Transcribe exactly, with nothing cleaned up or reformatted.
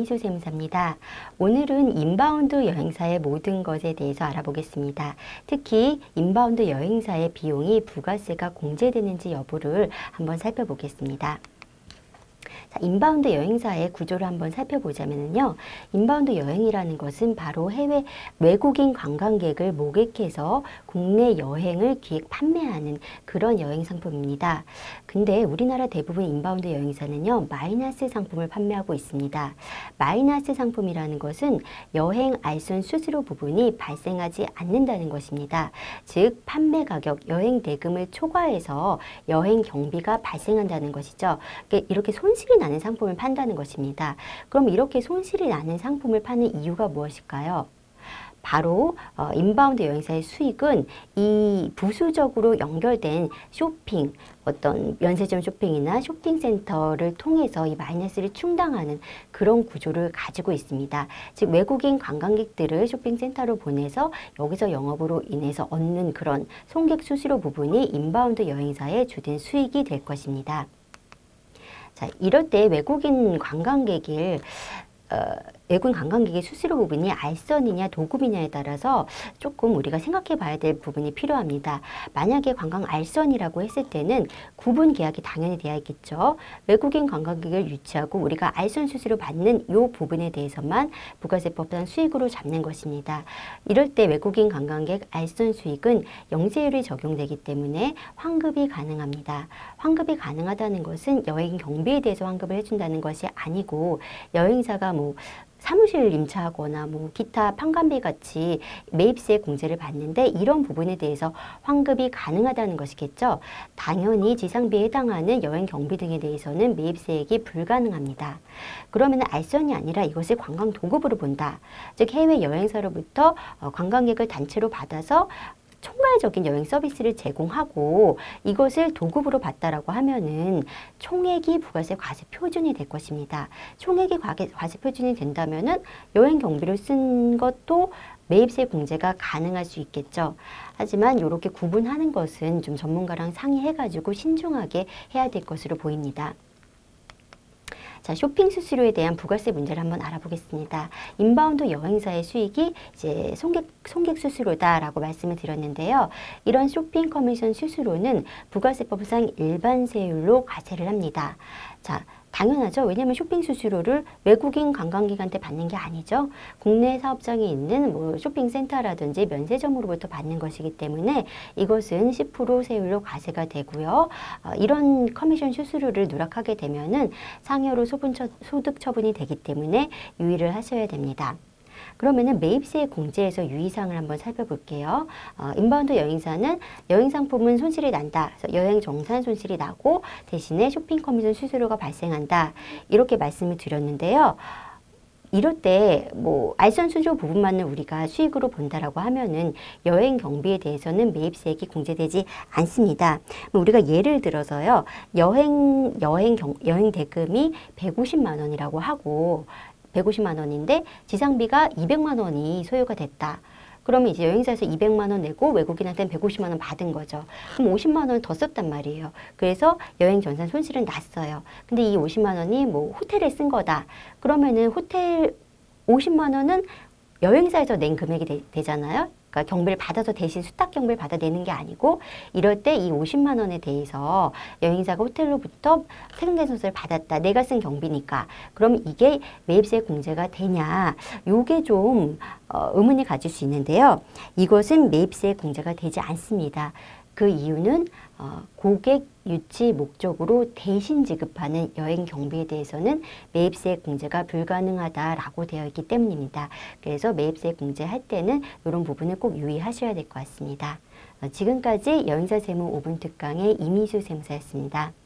이미수 세무사입니다. 오늘은 인바운드 여행사의 모든 것에 대해서 알아보겠습니다. 특히 인바운드 여행사의 비용이 부가세가 공제되는지 여부를 한번 살펴보겠습니다. 자, 인바운드 여행사의 구조를 한번 살펴보자면요. 인바운드 여행이라는 것은 바로 해외 외국인 관광객을 모객해서 국내 여행을 기획 판매하는 그런 여행 상품입니다. 근데 우리나라 대부분 인바운드 여행사는요. 마이너스 상품을 판매하고 있습니다. 마이너스 상품이라는 것은 여행 알선 수수료 부분이 발생하지 않는다는 것입니다. 즉 판매 가격, 여행 대금을 초과해서 여행 경비가 발생한다는 것이죠. 이렇게 손실이 나는 상품을 판다는 것입니다. 그럼 이렇게 손실이 나는 상품을 파는 이유가 무엇일까요? 바로 어, 인바운드 여행사의 수익은 이 부수적으로 연결된 쇼핑, 어떤 면세점 쇼핑이나 쇼핑센터를 통해서 이 마이너스를 충당하는 그런 구조를 가지고 있습니다. 즉 외국인 관광객들을 쇼핑센터로 보내서 여기서 영업으로 인해서 얻는 그런 손객 수수료 부분이 인바운드 여행사의 주된 수익이 될 것입니다. 자, 이럴 때 외국인 관광객을 어, 외국인 관광객의 수수료 부분이 알선이냐 도급이냐에 따라서 조금 우리가 생각해 봐야 될 부분이 필요합니다. 만약에 관광 알선이라고 했을 때는 구분 계약이 당연히 되어 있겠죠. 외국인 관광객을 유치하고 우리가 알선 수수료 받는 이 부분에 대해서만 부가세법상 수익으로 잡는 것입니다. 이럴 때 외국인 관광객 알선 수익은 영세율이 적용되기 때문에 환급이 가능합니다. 환급이 가능하다는 것은 여행 경비에 대해서 환급을 해준다는 것이 아니고 여행사가 뭐 사무실 임차하거나 뭐 기타 판관비 같이 매입세 공제를 받는데 이런 부분에 대해서 환급이 가능하다는 것이겠죠. 당연히 지상비에 해당하는 여행 경비 등에 대해서는 매입세액이 불가능합니다. 그러면 알선이 아니라 이것을 관광 도급으로 본다. 즉 해외 여행사로부터 관광객을 단체로 받아서 총괄적인 여행 서비스를 제공하고 이것을 도급으로 받다라고 하면은 총액이 부가세 과세 표준이 될 것입니다. 총액이 과세 표준이 된다면은 여행 경비를 쓴 것도 매입세 공제가 가능할 수 있겠죠. 하지만 이렇게 구분하는 것은 좀 전문가랑 상의해가지고 신중하게 해야 될 것으로 보입니다. 자, 쇼핑 수수료에 대한 부가세 문제를 한번 알아보겠습니다. 인바운드 여행사의 수익이 이제 손객, 손객 수수료다라고 말씀을 드렸는데요. 이런 쇼핑 커미션 수수료는 부가세법상 일반세율로 과세를 합니다. 자, 당연하죠. 왜냐하면 쇼핑 수수료를 외국인 관광객한테 받는 게 아니죠. 국내 사업장에 있는 뭐 쇼핑센터라든지 면세점으로부터 받는 것이기 때문에 이것은 십 퍼센트 세율로 과세가 되고요. 어, 이런 커미션 수수료를 누락하게 되면은 상여로 소분처, 소득 처분이 되기 때문에 유의를 하셔야 됩니다. 그러면은 매입세 공제에서 유의사항을 한번 살펴볼게요. 어, 인바운드 여행사는 여행 상품은 손실이 난다. 그래서 여행 정산 손실이 나고 대신에 쇼핑 커미션 수수료가 발생한다. 이렇게 말씀을 드렸는데요. 이럴 때 뭐 알선 수수료 부분만을 우리가 수익으로 본다라고 하면은 여행 경비에 대해서는 매입세액이 공제되지 않습니다. 우리가 예를 들어서요. 여행 여행 경, 여행 대금이 백오십만 원이라고 하고 백오십만 원인데 지상비가 이백만 원이 소요가 됐다. 그러면 이제 여행사에서 이백만 원 내고 외국인한테는 백오십만 원 받은 거죠. 그럼 오십만 원을 더 썼단 말이에요. 그래서 여행 전산 손실은 났어요. 근데 이 오십만 원이 뭐 호텔에 쓴 거다. 그러면은 호텔 오십만 원은 여행사에서 낸 금액이 되, 되잖아요. 그러니까 경비를 받아서 대신 수탁 경비를 받아 내는 게 아니고 이럴 때 이 오십만 원에 대해서 여행사가 호텔로부터 세금된 손실을 받았다. 내가 쓴 경비니까. 그럼 이게 매입세 공제가 되냐. 요게 좀 어, 의문이 가질 수 있는데요. 이것은 매입세 공제가 되지 않습니다. 그 이유는 어, 고객 유치 목적으로 대신 지급하는 여행 경비에 대해서는 매입세 공제가 불가능하다라고 되어 있기 때문입니다. 그래서 매입세 공제할 때는 이런 부분을 꼭 유의하셔야 될 것 같습니다. 어, 지금까지 여행사 세무 오 분 특강의 이미수 세무사였습니다.